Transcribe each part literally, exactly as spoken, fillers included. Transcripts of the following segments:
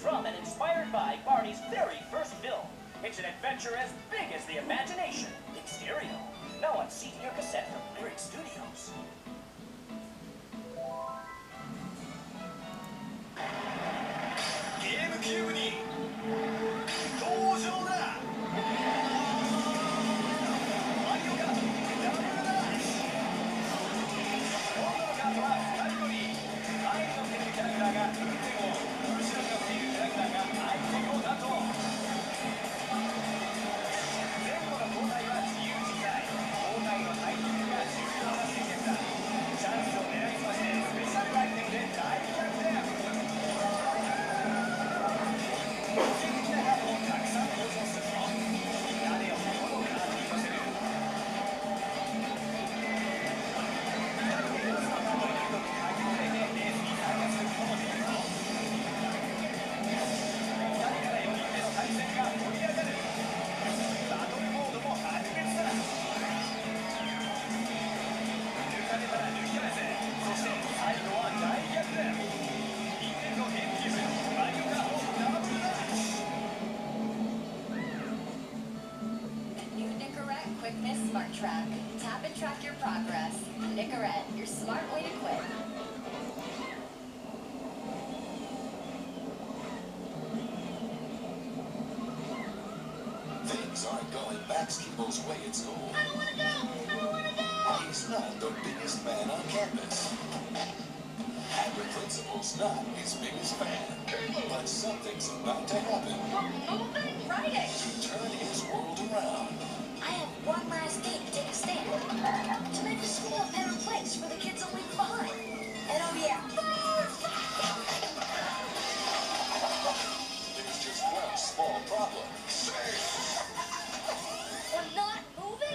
from and inspired by Barney's very first film. It's an adventure as big as the imagination. In stereo. Now on C D or cassette from Lyric Studios. ゲームキューブに登場だ。マリオがダブルダッシュ。今度のカードはふたり乗り。前に乗っているキャラクターが運転を、後ろに乗っているキャラクターが相手を担当。前後の交代は自由自在。交代のタイミングが重要な戦略だ。チャンスを狙いすましてスペシャルアイテムで大逆転。 Smart Track. Tap and track your progress. Nicorette, your smart way to quit. Things aren't going Maxkeeple's way at school. I don't want to go! I don't want to go! He's not the biggest man on campus. And the principal's not his biggest fan. But something's about to happen. We're moving Friday! To turn his world around. I have one last date to take a stand. To make the school a better place for the kids that leave behind. And oh yeah, There's just one small problem. we're not moving?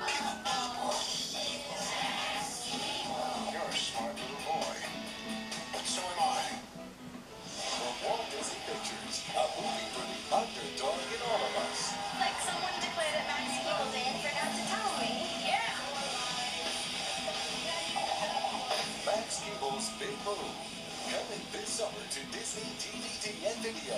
You're a smart little boy. But so am I. From Walt Disney Pictures, a movie for the underdog in all of us. Like someone declared at Maxkeeple Day and forgot to tell me. Yeah! Maxkeeple's Big Move. Coming this summer to Disney D V D and video.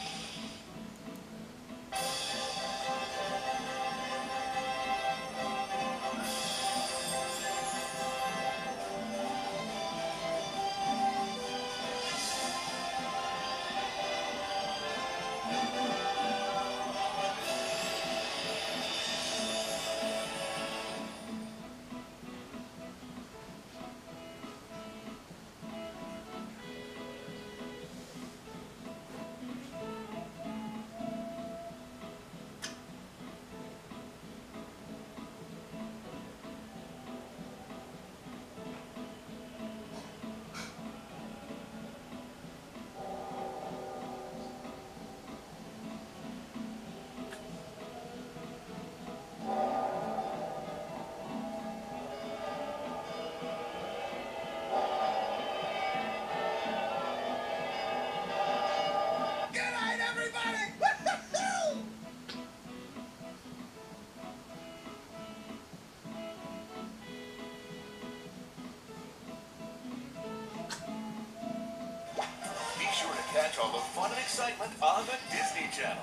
Catch all the fun and excitement on the Disney Channel.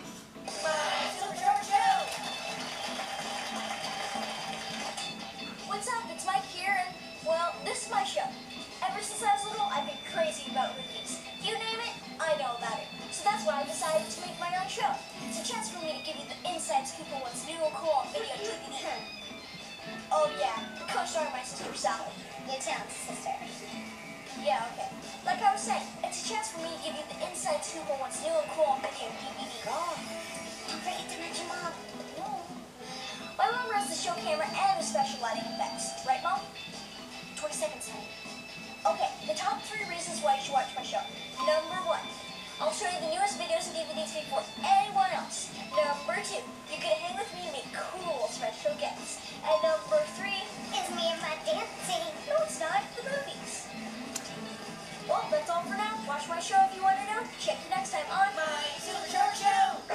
What's up? It's Mike here, and, well, this is my show. Ever since I was little, I've been crazy about movies. You name it, I know about it. So that's why I decided to make my own show. It's a chance for me to give you the inside scoop on what's new and cool on video D V D. Oh yeah, co-starring my sister Sally. You tell sister. Yeah, okay. Like I was saying, it's a chance for me to give you the inside scoop on what's new and cool on video D V D. God, don't forget to mention Mom. No. My mom runs the show camera and the special lighting effects. Right, Mom? twenty seconds. Okay, the top three reasons why you should watch my show. Number one, I'll show you the newest videos and D V Ds before anyone else. Number two, you can hang with me and meet cool special guests. And number three is me and my dancing. No, it's not. The movies. Well, that's all for now. Watch my show if you want to know. Check you next time on My Super Shark Show.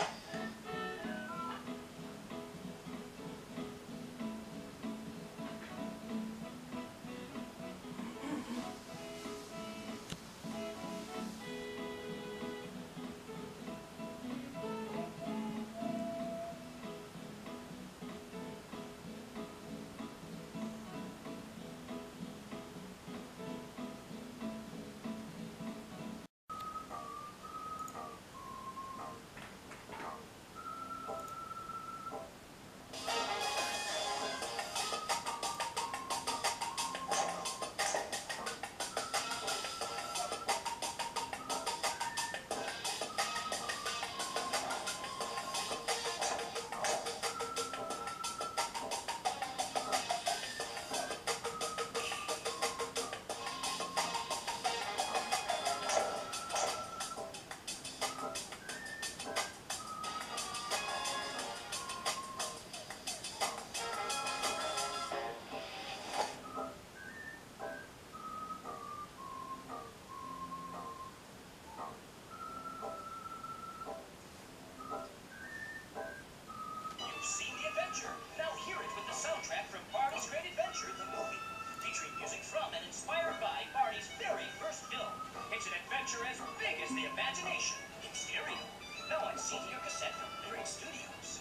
picture as big as the imagination in stereo. Now on C D or cassette from Lyric Studios.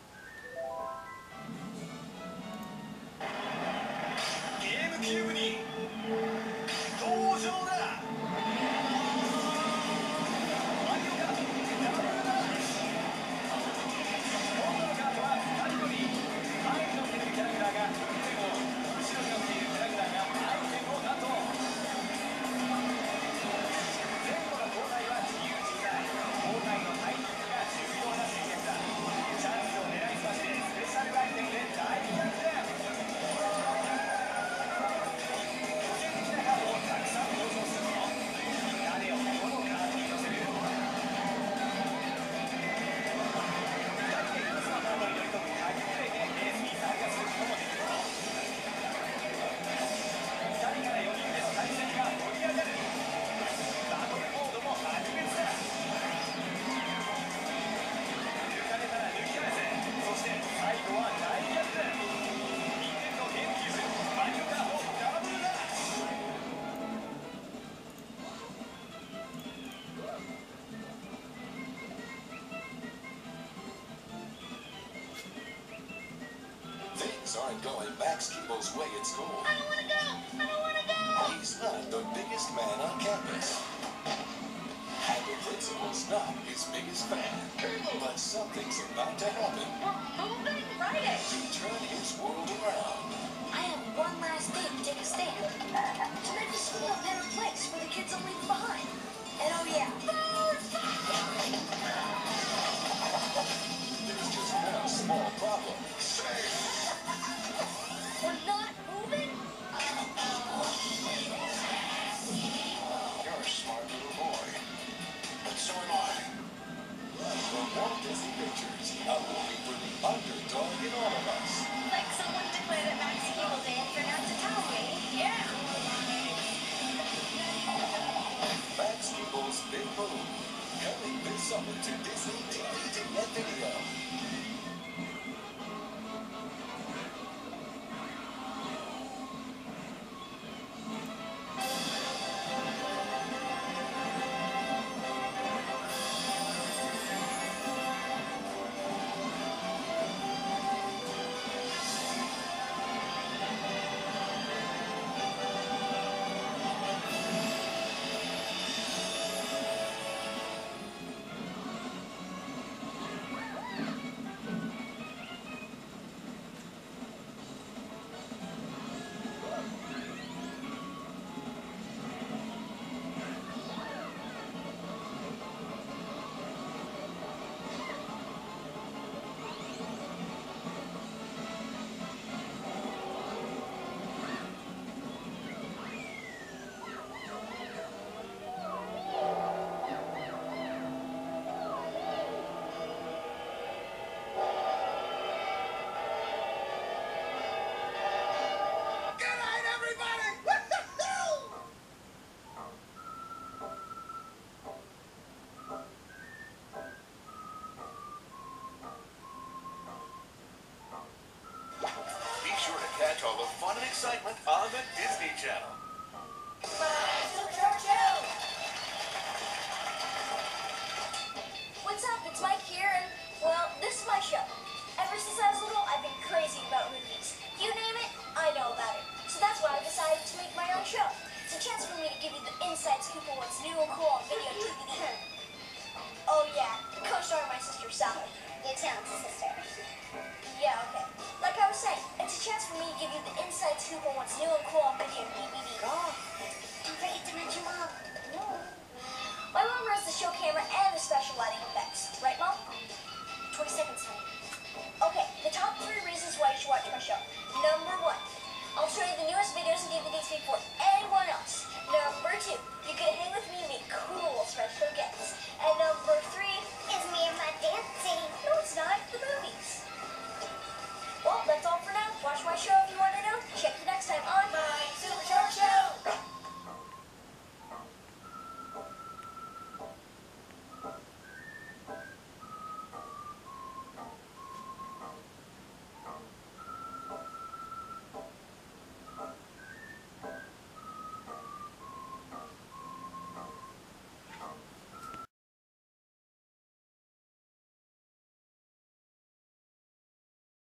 ゲームキューブに登場だ。マリオカートダブルダッシュ。今度のカートはふたり乗り。前に乗っているキャラクターが運転を、後ろに乗っているキャラクターがアイテムを担当。前後の交代は自由自在。交代のタイミングが重要な戦略だ。チャンスを狙いすましてスペシャルアイテムで大逆転。 Things aren't going Max Keeble's way at school. I don't want to go. I don't want to go. He's not the biggest man on campus. And the principal's not his biggest fan. But something's about to happen Well, moving Friday. to turn his world around. I have one last day to take a stand. To make the school a better place for the kids I'm leaving behind. And oh yeah, There's just one small problem. we're not moving? You're a smart little boy. But so am I. The Walt Disney Pictures, a movie for the underdog in all of us. Like someone declared at Max Cable Day and forgot to tell me. Yeah. Max Keeble's Big Move. Coming this summer to Disney D V D and video. Be sure to catch all the fun and excitement on the Disney Channel. What's up? It's Mike here, and well, this is my show. Ever since I was little, I've been crazy about movies. You name it, I know about it. So that's why I decided to make my own show. It's a chance for me to give you the inside scoop of what's new and cool on video and D V D. Oh yeah, co-starring my sister Sally. Your talented sister. Yeah, okay. Like I was saying, it's a chance for me to give you the inside scoop on what's new and cool on video and D V D. Oh, don't forget to mention Mom. No. My mom runs the show camera and the special lighting effects. Right, Mom? twenty seconds, honey. Okay, the top three reasons why you should watch my show. Number one, I'll show you the newest videos and D V Ds before anyone else. Number two, you can hang with me and make cool special